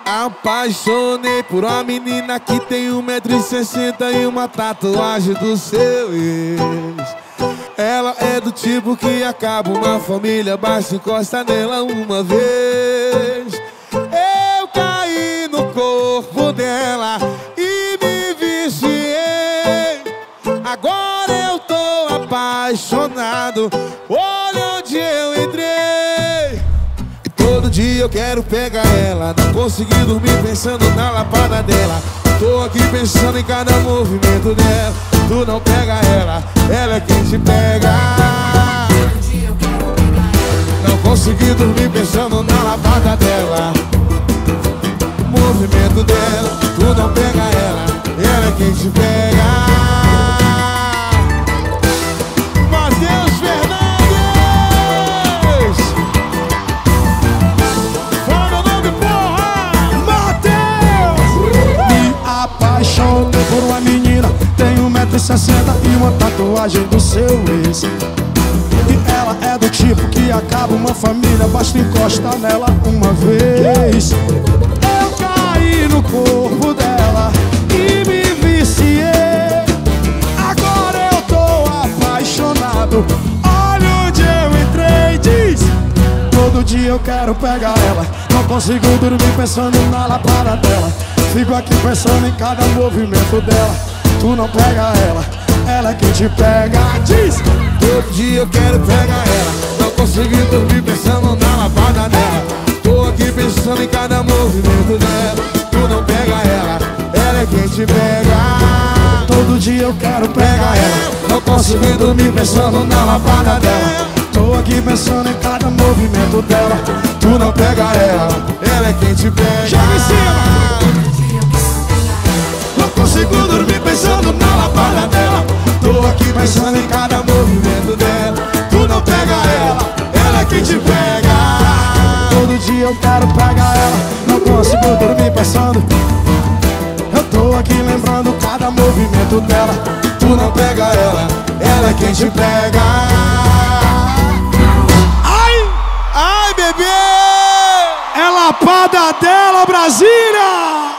apaixonei por uma menina que tem 1,60 m e uma tatuagem do seu ex. Ela é do tipo que acaba uma família, basta encostar nela uma vez. Eu caí no corpo dela e me viciei. Agora eu tô apaixonado, olha onde eu entrei. E todo dia eu quero pegar ela, não consegui dormir pensando na lapada dela. Tô aqui pensando em cada movimento dela. Tu não pega ela, ela é quem te pega. Não consegui dormir pensando na lavada dela. O movimento dela, tu não pega ela é quem te pega. Matheus Fernandes, fala meu nome, porra! Matheus! Me apaixonei por uma menina, tem 1,60 m e uma tatuagem do seu ex. E ela é do tipo que acaba uma família, basta encostar nela uma vez. Eu caí no corpo dela e me viciei. Agora eu tô apaixonado, olha onde eu entrei. Diz: todo dia eu quero pegar ela, não consigo dormir pensando na lapada dela. Fico aqui pensando em cada movimento dela. Tu não pega ela é quem te pega. Diz: todo dia eu quero pegar ela, não consegui dormir pensando na lavada dela. Tô aqui pensando em cada movimento dela. Tu não pega ela é quem te pega. todo dia eu quero pegar ela, não consegui dormir pensando na lavada dela. tô aqui pensando em cada movimento dela. Tu não pega ela é quem te pega. Joga em cima! Não consigo dormir pensando na lavada dela. Tô aqui pensando em cada movimento dela. Tu não pega ela é quem te pega. Todo dia eu quero pegar ela, não consigo dormir pensando. Eu tô aqui lembrando cada movimento dela. Tu não pega ela é quem te pega. Ai, bebê! É lapada dela, Brasília!